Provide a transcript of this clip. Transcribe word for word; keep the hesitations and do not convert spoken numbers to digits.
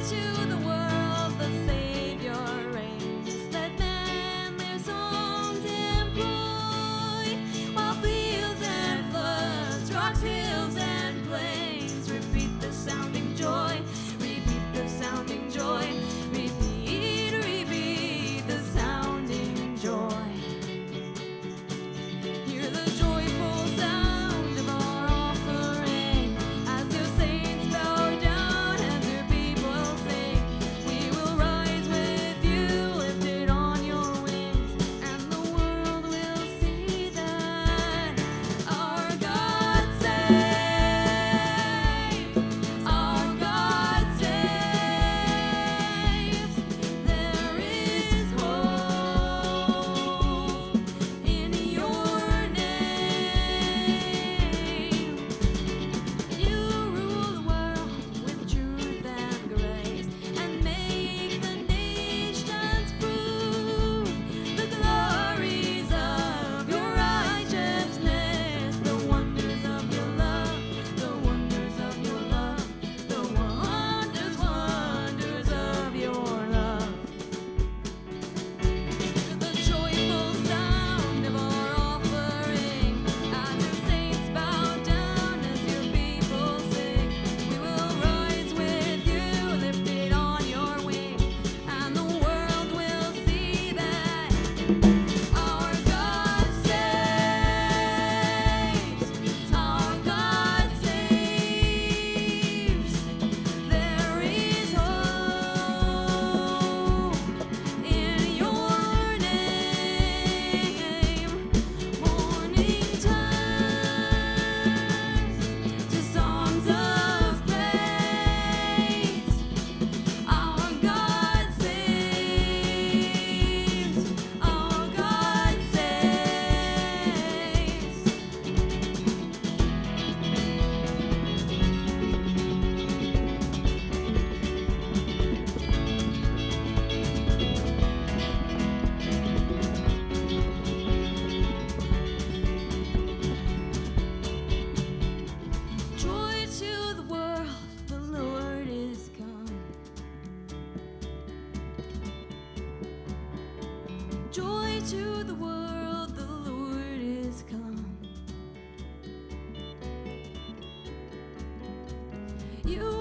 to the world, the Savior reigns. Let men their songs employ, while fields and floods, rocks, hills, and plains repeat the sounding joy, repeat the sounding joy, repeat, repeat the sounding joy. Hear the joyful sound of our offering as your saints bow down and your people sing. We will rise with you, lifted on your wings, and the world will see that our God saves, our God saves. There is hope in your name. You rule the world with truth and grace, and make the nations prove the glories of your righteousness, the wonders of your love, the wonders of your love, the wonders, wonders of your love. The joyful sound of our offering as your saints bow down, as your people sing. We will rise with you, lifted on your wings, and the world will see that our God saves, our God saves. There is hope in your name. Morning turns to songs of praise. Our God saves, our God saves. Joy to the world, the Lord is come. Joy to the world, the Lord is come. You